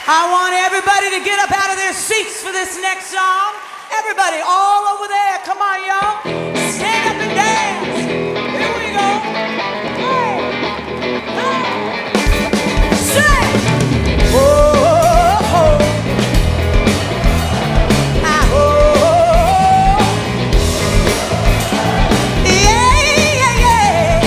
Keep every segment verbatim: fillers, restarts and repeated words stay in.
I want everybody to get up out of their seats for this next song. Everybody, all over there, come on, y'all. Stand up and dance. Here we go. Hey, hey. Say, oh, oh, oh. Ah, oh, yeah, yeah, yeah.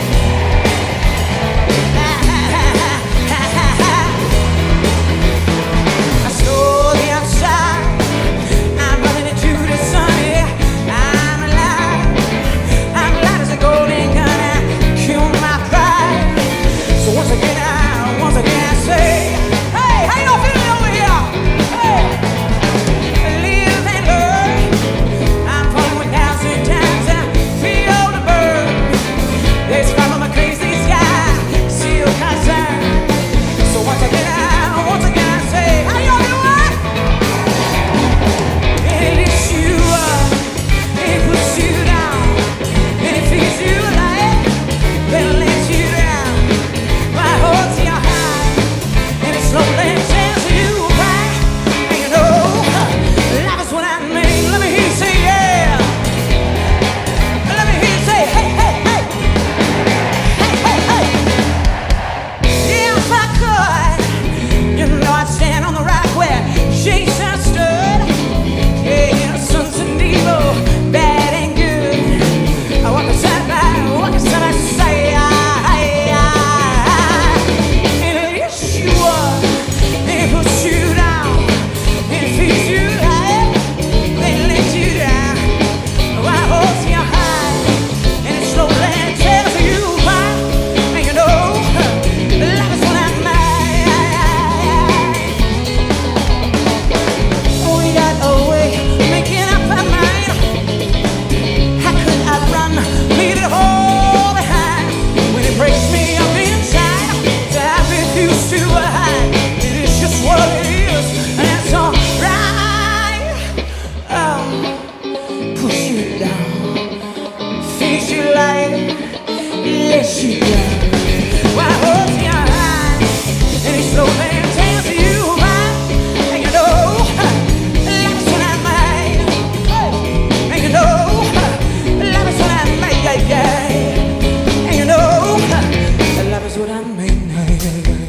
I saw the outside. I'm running into the sun. I'm alive. I'm light as a golden gun. I kill my pride. So once again, I, once again, I say, hey, how y'all feeling over here? Hey, live and learn. I'm falling with thousand times. I feel the burn. They follow my crazy sky. Still concerned. So once again, I, once again, I say, how y'all doing? It lifts you up, it puts you down, and it feeds you light, then it lets you down. My holds you high, and it slowly tells you why. And you know, life is what I mean. Let me hear you say yeah. Let me hear you say hey, hey, hey. Hey, hey, hey. If I could, you know I'd stand on the rock where Jesus stood. Yeah, innocence and evil, bad and good. I walk beside by, walk beside by, say I, I, it lifts you up, it puts you down, it feeds you high, then lets you down. Why holds you high, and it slowly tells you why. And you know, life is what I'm we got a way of making up our mind. How could I run, leave it all behind? When it breaks me up inside, I refuse to hide. It is just what it is, and it's alright. Oh, push you down, feeds you light, lets you down. Why holds you high, and it slowly tells you why. And you know, life's what I made. And you know, love is what I made, yeah, yeah. And you know, love is what I made, yeah,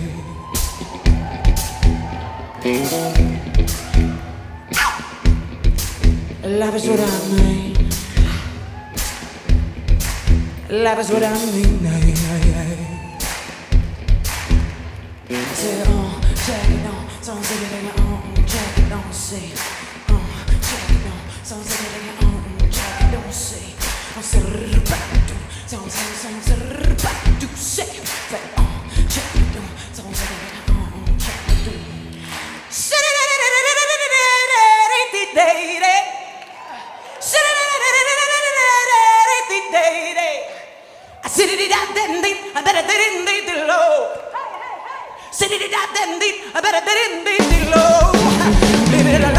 yeah. Love is what I made. Love is what I mean, yeah, yeah, yeah. Say, oh, check it on, don't say it on, check it on, say, oh, check it on, don't say it on, check it on, say, oh, say, do, don't say, don't say, do, say, say, oh, check it on, don't say it on, check it on, say, I said it out then, I better didn't need the low. Said it out then, I better didn't need the low.